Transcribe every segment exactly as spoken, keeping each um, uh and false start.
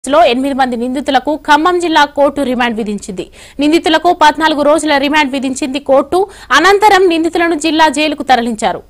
లో ఎనిమిది మంది నిందితులకు ఖమ్మం జిల్లా కోర్టు రిమాండ్ విధించింది. నిందితులకు పద్నాలుగు రోజుల రిమాండ్ విధించింది కోర్టు. అనంతరం నిందితులను జిల్లా జైలుకు తరలించారు.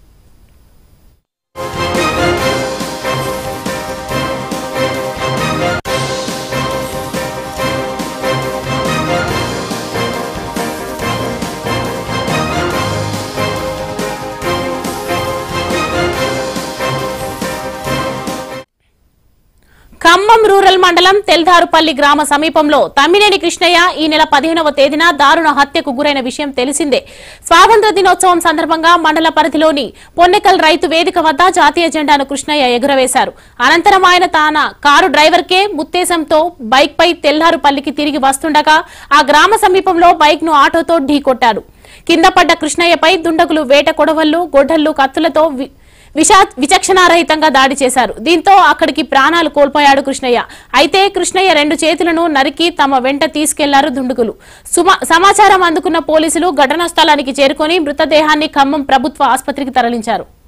ఖమ్మం రూరల్ మండలం తెల్దారుపల్లి గ్రామ సమీపంలో తమ్మినేని కృష్ణయ్య ఈ నెల పదిహేనవ తేదీన దారుణ హత్యకు గురైన విషయం తెలిసిందే. స్వాతంత్ర దినోత్సవం సందర్భంగా మండల పరిధిలోని పొన్నెకల్ రైతు వేదిక వద్ద జాతీయ జెండాను కృష్ణయ్య ఎగురవేశారు. అనంతరం ఆయన తన కారు డ్రైవర్కే ముత్తేశంతో బైక్ పై తెల్దారుపల్లికి తిరిగి వస్తుండగా ఆ గ్రామ సమీపంలో బైక్ ను ఆటోతో ఢీకొట్టారు. కింద పడ్డ కృష్ణయ్యపై దుండగులు వేట కొడవళ్లు, గొడ్డళ్లు, కత్తులతో విషా విచక్షణారహితంగా దాడి చేశారు. దీంతో అక్కడికి ప్రాణాలు కోల్పోయాడు కృష్ణయ్య. అయితే కృష్ణయ్య రెండు చేతులను నరికి తమ వెంట తీసుకెళ్లారు దుండగులు. సమాచారం అందుకున్న పోలీసులు ఘటనా స్థలానికి చేరుకుని మృతదేహాన్ని ఖమ్మం ప్రభుత్వ ఆసుపత్రికి తరలించారు.